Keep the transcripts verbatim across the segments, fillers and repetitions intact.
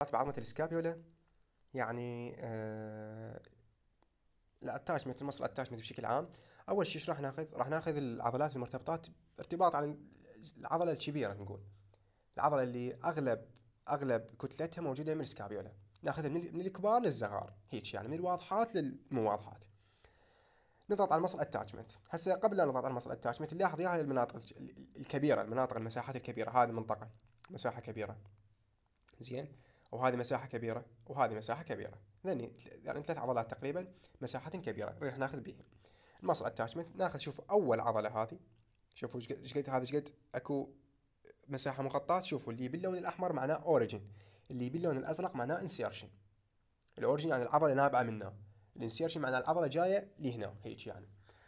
بعظمة السكابيولا يعني آه الاتاشمنت المصل الاتاشمنت بشكل عام. اول شيء ايش راح ناخذ؟ راح ناخذ العضلات المرتبطات ارتباط على العضله الكبيره، نقول العضله اللي اغلب اغلب كتلتها موجوده من السكابيولا. ناخذها من, من الكبار للصغار، هيك يعني من الواضحات للمو واضحات. نضغط على المصل اتاشمنت. هسه قبل لا نضغط على المصل اتاشمنت نلاحظ هاي المناطق الكبيره، المناطق المساحات الكبيره، هذه منطقه مساحه كبيره، زين، وهذه مساحة كبيرة وهذه مساحة كبيرة، ذني يعني ثلاث عضلات تقريبا، مساحة كبيرة راح ناخذ بيها المصل اتاشمنت. ناخذ شوف اول عضلة هذه، شوفوا ايش قد هذا، ايش قد اكو مساحة مغطاة. شوفوا اللي باللون الاحمر معناه اوريجن، اللي باللون الازرق معناه انسيرشن. الاوريجن يعني العضلة نابعة منه، الانسيرشن معناه العضلة جاية لهنا هيك يعني.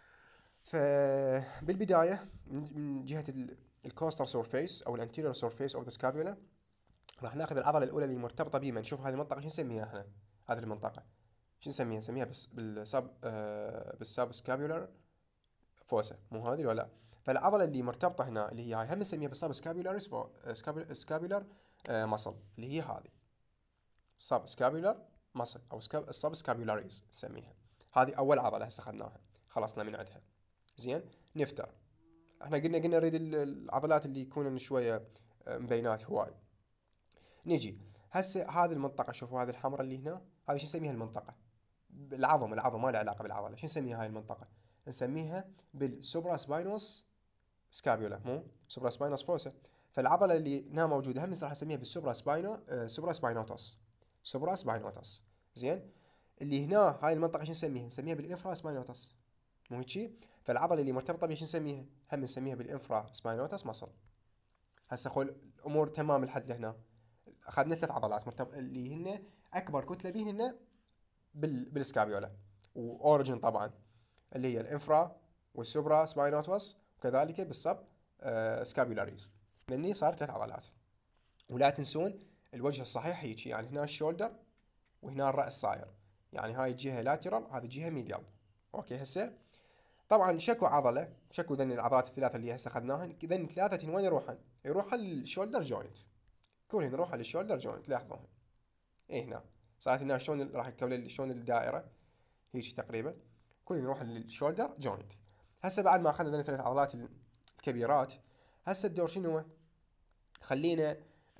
فبالبداية من جهة الكوستر سورفيس او الانتيريور سورفيس اوف ذا سكابيولا راح ناخذ العضله الاولى اللي مرتبطه بيها. نشوف هذه المنطقه شو نسميها احنا، هذه المنطقه شو نسميها؟ نسميها بس بالسب آه بالسب سكابيولار فوسا، مو هذه ولا لا؟ فالعضله اللي مرتبطه هنا اللي هي هاي هم نسميها بالسب سكابيولار سكابيولار ماسل، اللي هي هذه سب سكابيولار ماسل او السب سكابيولاريز نسميها. هذه اول عضله هسه اخذناها، خلصنا من عندها. زين، نفتر. احنا قلنا قلنا نريد العضلات اللي يكونن شويه مبينات هواي. نجي هسه هذه المنطقة، شوفوا هذه الحمراء اللي هنا، هذه شو نسميها المنطقة؟ العظم، العظم ما له علاقة بالعضلة. شو نسميها هاي المنطقة؟ نسميها بالسوبرا سباينوس سكابيولا، مو سوبرا سباينوس فوسا. فالعضلة اللي هنا موجودة هم راح نسميها بالسوبرا سباينو آه سوبرا سباينوتوس، سوبرا سباينوتوس. زين، اللي هنا هاي المنطقة شو نسميها؟ نسميها بالانفرا سباينوتوس، مو هيك؟ فالعضلة اللي مرتبطة بها شو نسميها؟ هم نسميها بالانفرا سباينوتوس مصل. هسه خل الامور تمام لحد لهنا. اخذنا ثلاث عضلات مرتب... اللي هن اكبر كتله بيهن بال... بالسكابيولا، واوريجن طبعا اللي هي الانفرا والسوبرا سباينوتوس، وكذلك بالسب آه سكابيولاريز. لاني صار ثلاث عضلات. ولا تنسون الوجه الصحيح هيك، يعني هنا الشولدر وهنا الراس صاير، يعني هاي الجهه لاترال هذه الجهه ميديال. اوكي هسه طبعا شكو عضله، شكو ذني العضلات الثلاثه اللي هسه اخذناهن، ذني ثلاثه وين يروحن؟ يروحن للشولدر جوينت. كون نروح للشولدر جوينت، لاحظوا ايه هنا صارت هنا شلون راح يكون لي شلون الدائره هيك تقريبا. كون نروح للشولدر جوينت. هسه بعد ما اخذنا ثلاث عضلات الكبيرات، هسه الدور شنو هو؟ خلينا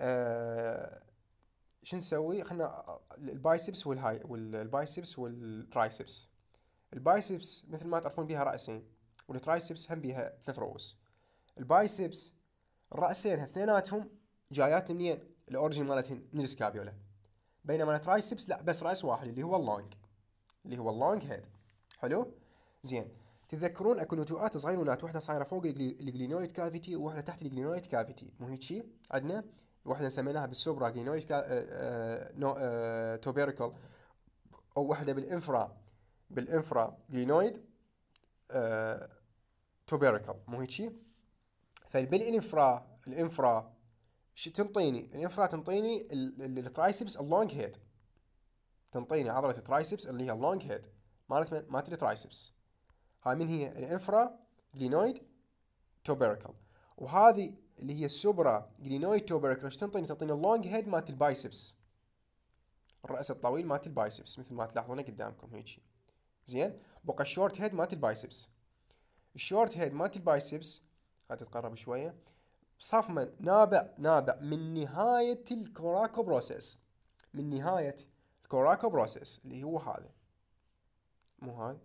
آه شو نسوي؟ خلينا البايسبس والهاي والبايسبس والترايسبس. البايسبس مثل ما تعرفون بيها رأسين، والترايسبس هم بيها ثلاث رؤوس. البايسبس الرأسين اثنيناتهم جايات منين؟ الاوريجن مالتهن من السكابيولا. بينما الترايسبس لا، بس راس واحد اللي هو اللونج، اللي هو اللونج هيد. حلو، زين. تتذكرون اكو نتوءات صغيرونات، واحده صايره فوق الجلينويد كافيتي وواحده تحت الجلينويد كافيتي، مو هيك شيء؟ عندنا واحده سميناها بالسوبرا جلينويد كا... آه... نو... آه... توبيريكل، او واحده بالانفرا بالانفرا جلينويد آه... توبيريكل، مو هيك شيء؟ فبالانفرا الانفرا شو تنطيني؟ الانفرا تنطيني الترايسبس اللونج هيد، تنطيني عضلة الترايسبس اللي هي اللونج هيد مالت مالت الترايسبس. هاي من هي؟ الانفرا جلينويد توبيريكل. وهذه اللي هي السوبرا جلينويد توبيريكل ايش تنطيني؟ تنطيني اللونج هيد مالت البايسبس، الرأس الطويل مالت البايسبس مثل ما تلاحظونه قدامكم هيك. زين، بقى الشورت هيد مالت البايسبس. الشورت هيد مالت البايسبس هاي تتقرب شوية، صفما نابع نابع من نهاية الكوراكو بروسيس، من نهاية الكوراكو بروسيس اللي هو هذا، مو هاي؟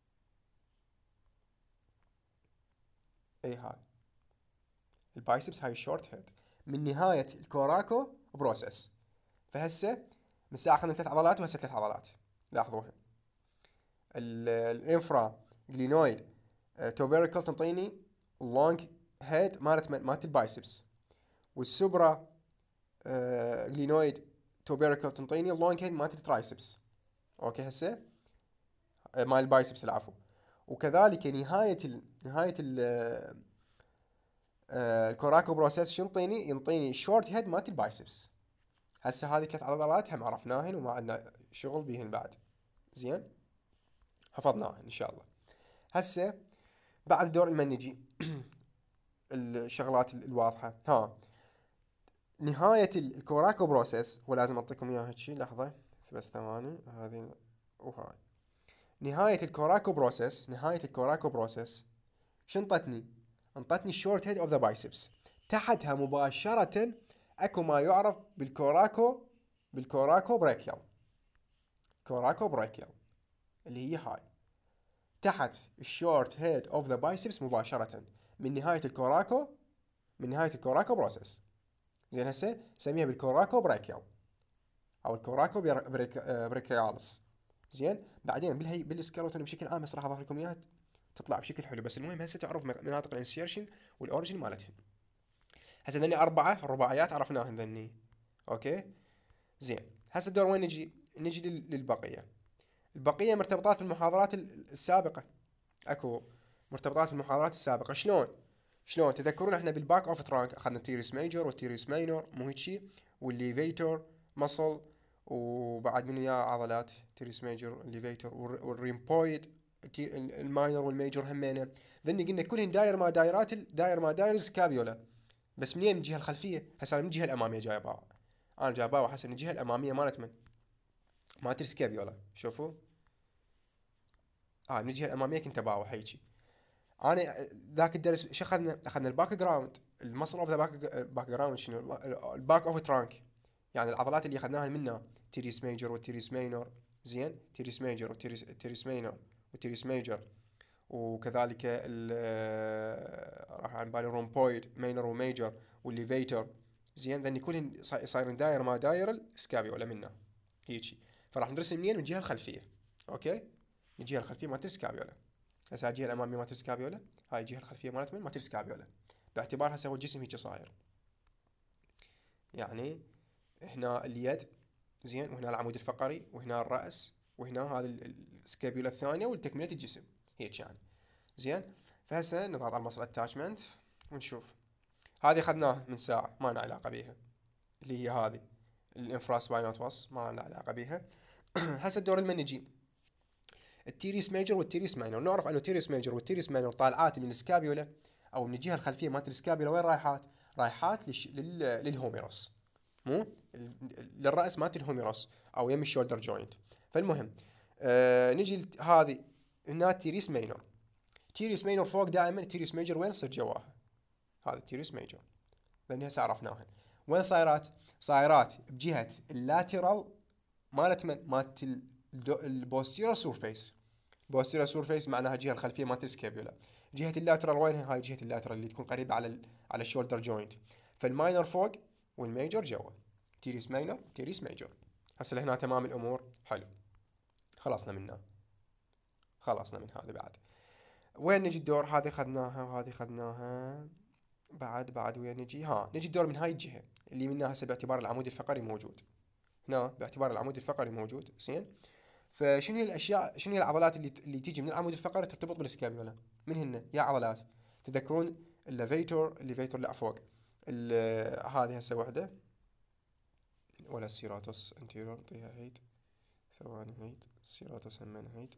اي هاي البايسبس، هاي الشورت هيد من نهاية الكوراكو بروسيس. فهسه من الساعة اخذنا ثلاث عضلات وهسه ثلاث عضلات، لاحظوها. الانفرا جلينويد توبيريكل تنطيني اللونج هيد مالت مالت البايسبس، والسوبرا جلينويد توبيريكل تنطيني اللونج هيد مالت الترايسبس. اوكي هسه مال البايسبس العفو. وكذلك نهاية ال نهاية ال الكوراكو بروسيس شو ينطيني؟ ينطيني الشورت هيد مالت البايسبس. هسه هذه ثلاث عضلات هم عرفناهن وما عندنا شغل بيهن بعد. زين، حفظناهن ان شاء الله. هسه بعد دور لما نجي الشغلات الواضحة، ها نهاية الكوراكو بروسيس، ولازم اعطيكم اياها هالشي، لحظة بس ثواني، هذه وهاي نهاية الكوراكو بروسيس. نهاية الكوراكو بروسيس شنطتني؟ انطتني الشورت هيد اوف ذا بايسبس، تحتها مباشرة اكو ما يعرف بالكوراكو بالكوراكو بريكيال. كوراكو بريكيال اللي هي هاي تحت الشورت هيد اوف ذا بايسبس مباشرة من نهاية الكوراكو من نهاية الكوراكو بروسيس. زين هسه نسميها بالكوراكو بريكيال او الكوراكو بريك بريكيالس. زين بعدين بالهي بالسكيلتون بشكل عام هسه راح اضيف لكم اياها تطلع بشكل حلو، بس المهم هسه تعرف مناطق الانسيرشن والاوريجن مالتهن. هسه ذني اربعه رباعيات عرفناهن ذني. اوكي زين هسه الدور وين نجي؟ نجي للبقيه. البقيه مرتبطات بالمحاضرات السابقه. اكو مرتبطات بالمحاضرات السابقه. شلون؟ شلون تذكرون احنا بالباك اوف ترانك اخذنا التيريس ميجور والتيريس ماينور مو هيك شيء، والليفيتور مصل، وبعد منو يا عضلات تيريس ميجور الليفيتور والريمبويد الماينور والميجور همينه. ذني قلنا كلهن داير ما دايرات داير ما داير السكابيولا، بس منين؟ من الجهه الخلفيه. هسه من الجهه الاماميه جاي باوع، انا جاي باوع هسه من الجهه الاماميه مالت من؟ مالت السكابيولا. شوفوا اه من الجهه الاماميه كنت باوع هيجي. انا ذاك الدرس شو اخذنا؟ اخذنا الباك جراوند، المسل اوف ذا باك باك جراوند شنو؟ الباك اوف ترانك، يعني العضلات اللي اخذناها منها تيريس ميجر والتيريس ماينور. زين تيريس ميجر والتيريس تيريس ماينور والتيريس ميجر، وكذلك ال راح عن بالي رومبويد ماينور وميجر والليفيتور. زين ذني كلهن صايرين داير ما داير السكابيولا منه هيجي. فراح ندرس منين؟ من الجهه الخلفيه. اوكي من الجهه الخلفيه مالت السكابيولا. هسه الجهه الاماميه مالت السكابيولا، هاي الجهه الخلفيه مالت من؟ مالت السكابيولا، باعتبار هسه هو الجسم هيك صاير. يعني هنا اليد، زين، وهنا العمود الفقري، وهنا الراس، وهنا هذا السكابيولا الثانيه والتكمله الجسم هيك يعني. زين فهسه نضغط على المسل اتاشمنت ونشوف. هذه اخذناها من ساعه ما لنا علاقه بيها، اللي هي هذه الانفراسباينال توس ما لنا علاقه بيها. هسه الدور لمن نجي؟ التيريس ميجر والتيريس ماينور. نعرف انه التيريس ميجر والتيريس ماينور طالعات من السكابيولا او من الجهه الخلفيه مالت السكابيولا. وين رايحات؟ رايحات للش... لل... للهوميروس، مو للراس مالت الهوميروس او يم الشولدر جوينت. فالمهم آه نجي هذه هنا التيريس ماينور. تيريس ماينور فوق دائما، التيريس ميجر وين؟ صير جواها. هذا التيريس ميجر لان هسه عرفناها. وين صايرات؟ صايرات بجهه اللاترال مالت من؟ مالت البوستيرال سورفيس. بوستيرال سورفيس معناها الجهه الخلفيه مالت السكابيولا. جهه اللاترال وينها؟ هاي جهه اللاترال اللي تكون قريبه على ال على الشولدر جوينت. فالماينر فوق والميجر جوا. تيريس ماينر تيريس ميجر. هسه لهنا تمام الامور. حلو خلصنا منها، خلصنا من هذا. بعد وين نجي الدور؟ هذه خذناها وهذه خذناها. بعد بعد وين نجي؟ ها نجي الدور من هاي الجهه اللي منها هسه باعتبار العمود الفقري موجود هنا، باعتبار العمود الفقري موجود. زين فشنو هي الاشياء، شنو هي العضلات اللي اللي تيجي من العمود الفقري ترتبط بالسكابيولا؟ من هن يا عضلات؟ تذكرون الليفيتور الليفيتور لا فوق هذه هسه وحده، ولا السيراتوس انتيرور طيها هيد، ثواني هيد السيراتوس همين هيد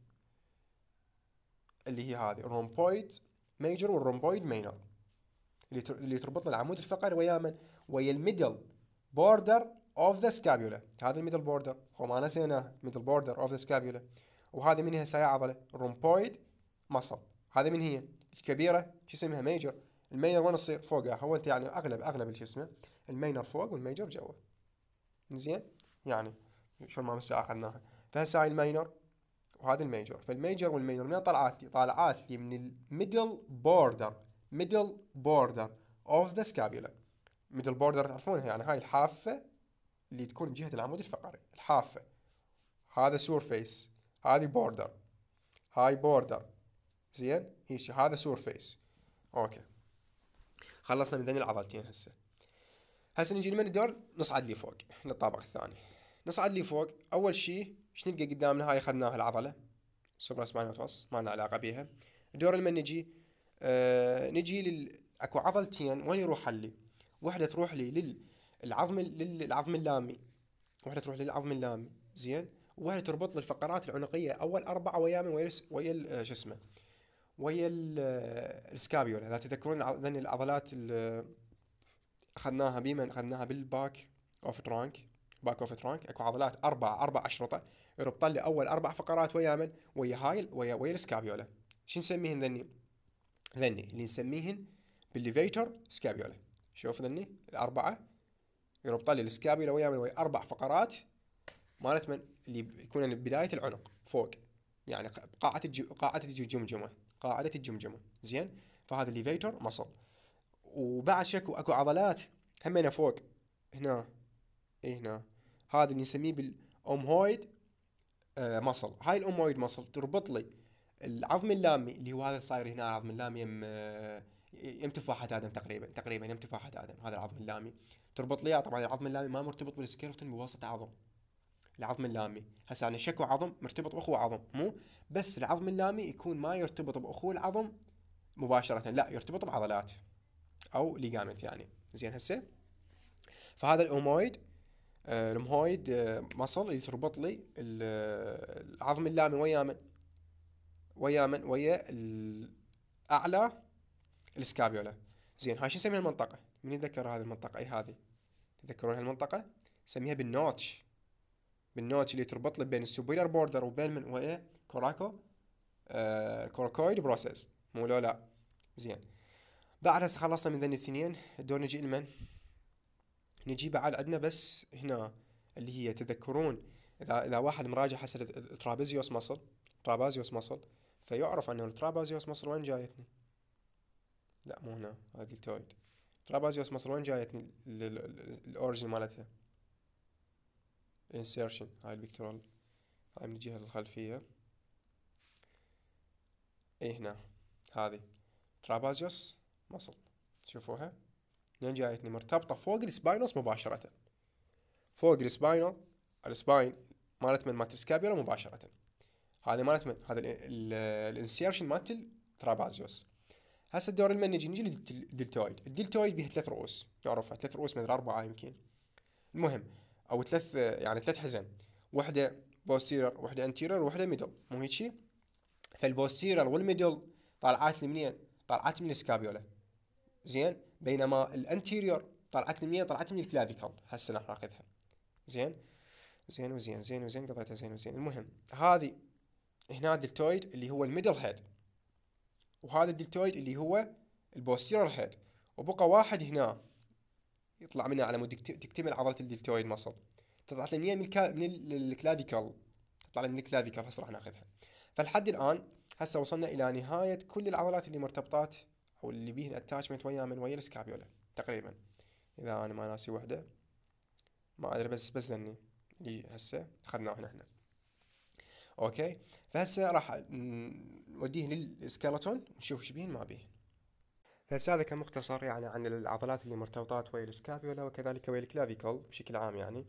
اللي هي هذه الرومبويد ميجر والرومبويد مينور اللي اللي تربط العمود الفقري ويا من؟ ويا الميدل بوردر اوف ذا سكابيولا. هذا الميدل بوردر هو ما نسيناه، ميدل بوردر اوف ذا سكابيولا. وهذه من هي هسه عضله؟ الرومبويد مصل. هذه من هي الكبيره شو اسمها؟ ميجر. المينر وين تصير؟ فوقها. هو انت يعني اغلب اغلب شو اسمه المينر فوق والميجر جوا. زين يعني شلون ما مسا اخذناها. فهسه هاي المينر وهذا الميجر. فالميجر والمينر من طلعت لي؟ طالعات لي من الميدل بوردر ميدل بوردر اوف ذا سكابيولا. ميدل بوردر تعرفونها يعني هاي الحافه اللي تكون جهة العمود الفقري، الحافة. هذا سورفيس، هذه بوردر، هاي بوردر. زين هيك هذا سورفيس. اوكي خلصنا من ذني العضلتين. هسه هسه نجي لمن الدور؟ نصعد لي فوق للطابق الثاني. نصعد لي فوق. اول شيء ايش نلقى قدامنا؟ هاي اخذناها العضلة سوبرا سباينال توس ما لنا علاقة بيها. الدور لمن نجي؟ آه نجي لل اكو عضلتين وين يروح لي؟ وحدة تروح لي للعظم للعظم اللامي، وحده تروح للعظم اللامي. زين وحده تربط لي الفقرات العنقيه اول اربعه ويا ويا ويا شو اسمه ويا السكابيولا. لا تذكرون ذني العضلات اخذناها بيمن، اخذناها بالباك اوف ترانك. باك اوف ترانك اكو عضلات اربع اربع اشرطه يربط لي اول اربع فقرات ويا من؟ ويا هاي ويا ويا السكابيولا. شو نسميهن ذني؟ ذني اللي نسميهن بالليفيتر سكابيولا. شوف ذني الاربعه يربط لي السكابيولا ويا من؟ ويا اربع فقرات مالت من؟ اللي يكون بدايه العنق فوق، يعني قاعده الج... قاعده الجمجمه، قاعده الجمجمه. زين، فهذا الليفيتر مصل. وبعد شكو اكو عضلات همينه فوق هنا، اي هنا، هذا اللي نسميه بالأومهويد آه مصل. هاي الأومهويد مصل تربط لي العظم اللامي اللي هو هذا صاير هنا، العظم اللامي يم آه يم تفاحة آدم، تقريبا تقريبا يم تفاحة آدم، هذا العظم اللامي تربط لي إياه. طبعا العظم اللامي ما مرتبط بالسكيلتون بواسطة عظم، العظم اللامي هسه يعني شكو عظم مرتبط باخوه عظم، مو بس العظم اللامي يكون ما يرتبط باخوه العظم مباشرة، لا يرتبط بعضلات او ليجامنت يعني. زين هسه فهذا الاومويد آه، المهويد آه، مصل اللي تربط لي ال- آه، العظم اللامي ويا من؟ ويا من؟ ويا الاعلى السكابيولا. زين، هاي شو نسميها المنطقة؟ من يتذكر هذه المنطقة؟ اي هذه تذكرون هالمنطقة؟ نسميها بالنوتش، بالنوتش اللي تربط لي بين السوبيريور بوردر وبين من؟ ويا كوراكو آه كوراكويد بروسيس، مو لو لا. زين، بعد هسه خلصنا من ذني الاثنين، الدور نجي لمن؟ نجي بعد عندنا بس هنا اللي هي تذكرون، اذا اذا واحد مراجع حسب الترابيزيوس مصل، ترابازيوس مصل، فيعرف انه الترابازيوس مصل وين جايتني؟ لا مو هنا، هذه التويد. ترابازيوس مصل وين جايتني الاوريجن مالتها؟ الانسيرشن، هاي البيكتورال، هاي من الجهة الخلفية، اي هنا، هذه ترابازيوس مصل، شوفوها وين جايتني؟ مرتبطة فوق السباينوس مباشرة، فوق السباينو، السباين مالت من؟ مالت السكابيولا مباشرة. هذا مالت من؟ هذا الانسيرشن مالت الترابازيوس. هسه الدور المن نجي نجي للدلتويد. الدلتويد بيها ثلاث رؤوس نعرفها، ثلاث رؤوس من اربعة يمكن، المهم، او ثلاث يعني ثلاث حزم، وحده بوستيرر، وحده انتيرر، وحده ميدل، مو هيك شيء؟ فالبوستيرر والميدل طالعات لي منين؟ طالعات من السكابيولا. زين، بينما الانتيريور طلعت لي منين؟ طلعت من الكلافيكل. هسه راح ناخذها. زين، زين وزين زين وزين قضيتها زين وزين. المهم هذه هنا الدلتويد اللي هو الميدل هيد، وهذا الدلتويد اللي هو البوستيرال هيد، وبقى واحد هنا يطلع منه على مود تكتمل عضلة الدلتويد مصل. تطلع لي منين؟ من الكا... من الكلافيكل، تطلع لي من الكلافيكل. هسه راح ناخذها. فلحد الان هسه وصلنا الى نهاية كل العضلات اللي مرتبطات او اللي بيهن اتاتشمنت ويا من؟ ويا السكابيولا تقريبا، اذا انا ما ناسي وحده، ما ادري، بس بس ذني اللي هسه اخذناهن احنا. اوكي، فهسه راح نوديه للسكيلتون ونشوف ايش بيهن ما بيهن. فهسه هذا كان مختصر يعني عن العضلات اللي مرتبطات ويا السكابيولا وكذلك ويا الكلافيكل بشكل عام يعني.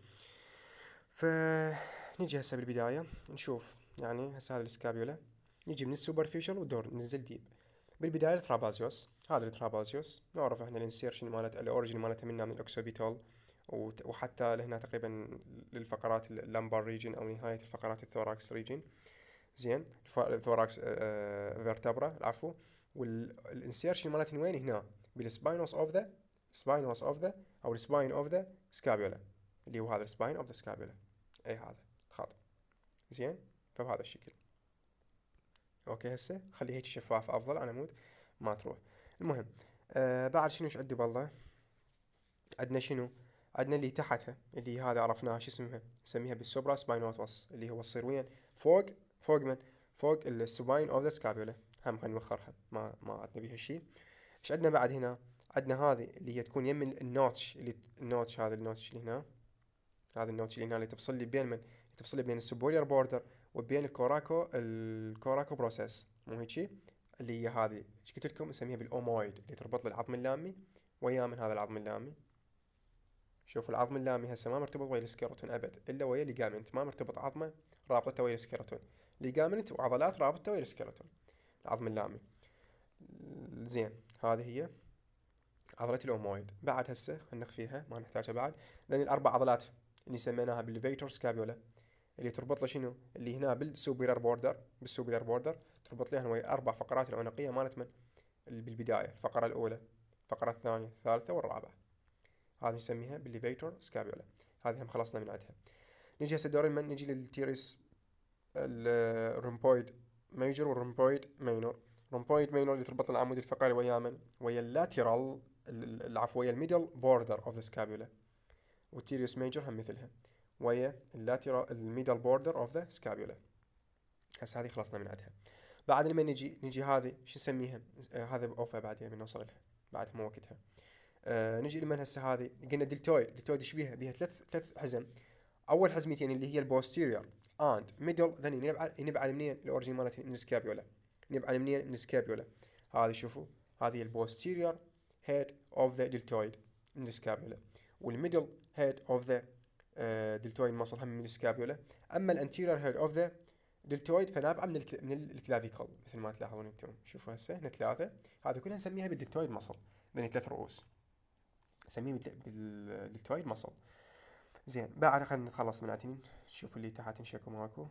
فنجي هسه بالبداية نشوف يعني هسه هذا السكابيولا، نجي من السوبرفيشال والدور ننزل ديب. بالبداية الترابازيوس، هذا الترابازيوس نعرف احنا الانسيرشن مالت الاوريجن مالتها منا من الاوكسوبيتال، وحتى لهنا تقريبا للفقرات اللامبار ريجن او نهاية الفقرات الثوراكس ريجن. زين، الثوراكس فيرتبرا العفو. والانسيرشن مالتها وين؟ هنا بالسباينوس اوف ذا، سباينوس اوف ذا او السباين اوف ذا سكابيولا، اللي هو هذا السباين اوف ذا سكابيولا، اي هذا خاطئ. زين، فبهذا الشكل. اوكي، هسه خلي هيك شفاف افضل على مود ما تروح. المهم آه بعد شنو ايش عندي بالله؟ عندنا شنو؟ عندنا اللي تحتها اللي هذا عرفناها شو اسمها، نسميها بالسوبرا سباينوتوس، اللي هو تصير وين؟ فوق، فوق من؟ فوق السباين اوف ذا سكابيولا. هم خلينا نوخرها، ما ما عندنا بيها شيء. ايش عندنا بعد هنا؟ عندنا هذه اللي هي تكون يم النوتش، اللي النوتش هذا النوتش اللي هنا، هذا النوتش اللي هنا اللي تفصل لي بين من؟ اللي تفصل لي بين السوبولير بوردر وبين الكوراكو الكوراكو بروسيس، مو هيك شيء؟ اللي هي هذه ايش قلت لكم نسميها بالاومويد، اللي تربط لي العظم اللامي ويا من؟ هذا العظم اللامي. شوف العظم اللامي هسه ما مرتبط ويا السكيلتون ابد، الا ويا ليجامنت، ما مرتبط عظمه رابطته ويا السكيلتون، ليجامنت وعضلات رابطته ويا السكيلتون، العظم اللامي. زين، هذه هي عضلة الأومويد. بعد هسه خلينا نخفيها ما نحتاجها بعد، لأن الأربع عضلات اللي سميناها بالليفيتور سكابيولا اللي تربط له شنو؟ اللي هنا بالسوبيرير بوردر، بالسوبيرير بوردر تربط لها ويا أربع فقرات العنقية مالت من؟ اللي بالبداية، الفقرة الأولى، الفقرة الثانية، الثالثة والرابعة. هذه نسميها بالليفيتور سكابيولا. هذه هم خلصنا من عندها. نجي هسه دوري من نجي للتيريس الرومبويد ميجر والرومبويد مينور. رومبويد مينور اللي تربط العمود الفقري ويا من؟ ويا اللاترال، العفو ويا الميدل بوردر اوف ذا سكابيولا. والتيريس ميجر هم مثلها ويا اللاترال الميدل بوردر اوف ذا سكابيولا. هسه هذه خلصنا من عندها. بعد لما نجي نجي هذه شو نسميها؟ آه هذا اوفى بعدين من نوصل لها، بعد مو وقتها. آه نجي لمن هسه هذه قلنا دلتويد. دلتويد ايش بيها؟ بيها ثلاث ثلاث حزم. اول حزمتين اللي هي البوستيريور اند ميدل، ذن ينبع ينبع منين؟ الاوريجين مالتها من السكابيولا. ينبع منين؟ من السكابيولا. هذه شوفوا، هذه البوستيريور هيد اوف ذا دلتويد من السكابيولا، والميدل هيد اوف ذا دلتويد مصل هم من السكابيولا. اما الانتيريور هيد اوف ذا دلتويد فنابعه من الكل... من الكلافيكل مثل ما تلاحظون انتم. شوفوا هسه هنا ثلاثه، هذه كلها نسميها بالدلتويد مصل، ذني ثلاث رؤوس نسميها بالدلتويد مصل. زين بعد خلينا نتخلص من عتين. شوفوا اللي تحت نشكو ماكو.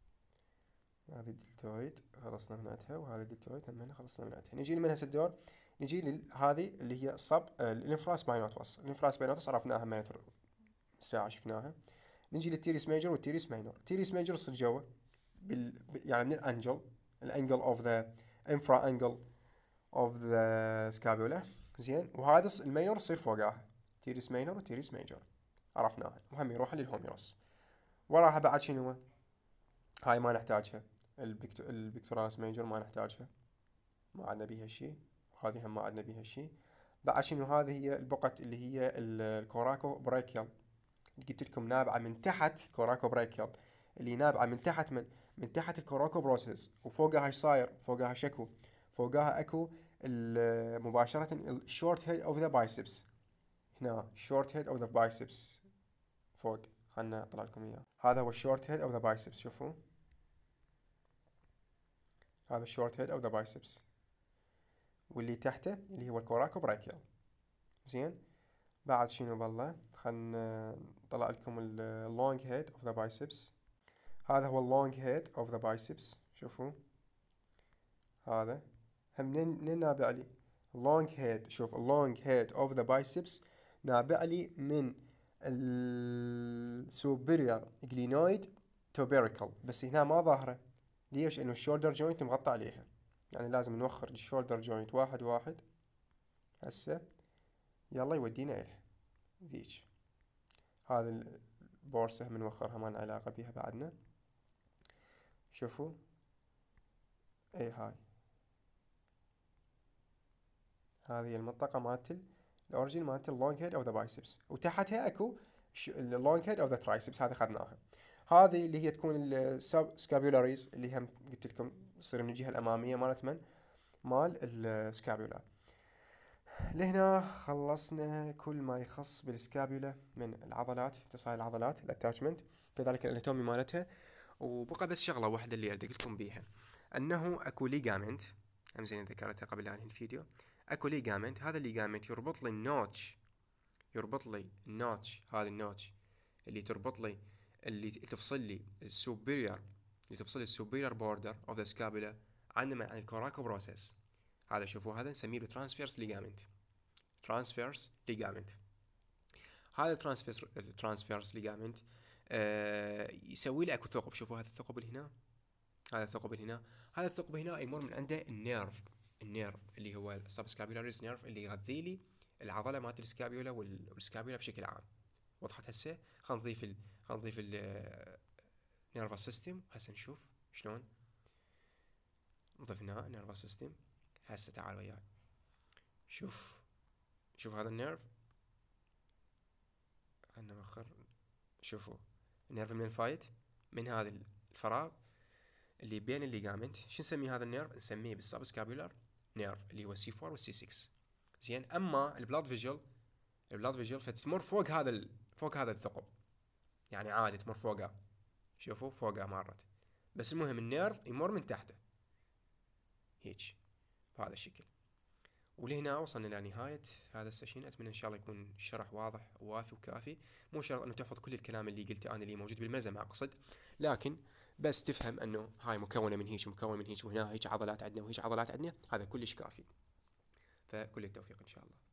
هذه الدلتويد خلصنا من عندها، وهذه الدلتويد هم خلصنا من عندها. نجي من هسه الدور نجي لهذه اللي هي الصب الانفراس باينوتوس. الانفراس باينوتوس عرفناها ما ساعة شفناها. نجي للتيريس ميجر والتيريس ماينور. تيريس ميجر يصير جوا بال يعني من الانجل، الانجل اوف ذا انفرا انجل اوف ذا سكابيولا. زين، وهذا الماينور يصير فوقاها. تيريس ماينور وتيريس ميجر عرفناها، وهم يروح للهوميروس. وراها بعد شنو؟ هاي ما نحتاجها. البكتو... البكتوراس ميجر ما نحتاجها، ما عندنا بيها شيء. وهذه هم ما عندنا بيها شيء. بعد شنو؟ هذه هي البقعة اللي هي الكوراكو برايكيال. قلت لكم نابعة من تحت الكوراكو برايكيال، اللي نابعة من تحت من من تحت الكوراكو بروسيس، وفوقها ايش صاير؟ فوقها شكو؟ فوقها اكو مباشرة الشورت هيد اوف ذا بايسبس. هنا شورت هيد اوف ذا بايسبس فوق، خلنا اطلع لكم اياه. هذا هو الشورت هيد اوف ذا بايسبس. شوفوا هذا الشورت هيد اوف ذا بايسبس، واللي تحته اللي هو الكوراكو برايكيال. زين، بعد شنو بالله؟ خلنا نطلع لكم اللونج هيد اوف ذا بايسبس. هذا هو اللونج هيد اوف ذا بايسبس. شوفوا هذا هم منين نابع لي؟ اللونج هيد. شوف اللونج هيد اوف ذا بايسبس نابع لي من السوبيريور جلينويد توبيريكل، بس هنا ما ظاهره. ليش؟ انه الشولدر جوينت مغطى عليها، يعني لازم نوخر الشولدر جوينت واحد واحد. هسه يلا يودينا إلها ذيك. هذا البورصة من وخرها ما لنا علاقة بيها بعدنا. شوفوا اي هاي هذه المنطقة مالت الاوريجين مالت اللونج هيد اوف ذا بايسبس، وتحتها اكو اللونج هيد اوف ذا ترايسبس. هذه اخذناها. هذه اللي هي تكون السب سكابيولاريز، اللي هم قلت لكم تصير من الجهة الأمامية مالت من؟ مال السكابيولا. لهنا خلصنا كل ما يخص بالسكابيولا من العضلات، اتصال العضلات، الاتاتشمنت، كذلك الاناتومي مالتها. وبقى بس شغله واحده اللي اريد لكم بيها، انه اكو ليجامنت، هم زين ذكرتها قبل ان الفيديو. اكو ليجامنت، هذا الليجامنت يربط لي النوتش، يربط لي النوتش، هذا النوتش اللي تربط لي، اللي تفصل لي السوبيريور، اللي تفصل لي السوبيريور بوردر اوف ذا سكابيولا عن عن الكوراكو بروسيس. هذا شوفوا هذا نسميه ترانسفيرس ليجامنت. ترانسفيرس ليجامنت. هذا الترانسفيرس الترانسفيرس ليجامنت آه يسوي لي اكو ثقب. شوفوا هذا الثقب اللي هنا، هذا الثقب اللي هنا، هذا الثقب هنا يمر من عنده النيرف، النيرف اللي هو السبسكابيولاريس نيرف، اللي يغذي لي العضله مالت السكابيولا والسكابيولا بشكل عام. وضحت هسه؟ خلينا نضيف ال... خلينا نضيف النيرفس سيستم. هسه نشوف شلون ضفنا نيرفس سيستم. هسه تعال وياي شوف، شوف هذا النيرف، خلنا نوخر. شوفوا النيرف من فايت من هذا الفراغ اللي بين الليجامنت. شو نسميه هذا النيرف؟ نسميه بالسبسكابيولار نيرف اللي هو سي أربعة والسي ستة. زين، اما البلاد فيجل، البلاد فيجل فتمر فوق هذا ال... فوق هذا الثقب، يعني عادي تمر فوقه. شوفوا فوقه مرت، بس المهم النيرف يمر من تحته هيك بهذا الشكل. ولهنا وصلنا إلى نهاية هذا السيشن. أتمنى إن شاء الله يكون الشرح واضح ووافي وكافي. مو شرط أنه تحفظ كل الكلام اللي قلته أنا اللي موجود بالملزمة أقصد، لكن بس تفهم أنه هاي مكونة من هيك ومكونة من هيك، وهنا هيك عضلات عندنا وهيك عضلات عندنا، هذا كلش كافي. فكل التوفيق إن شاء الله.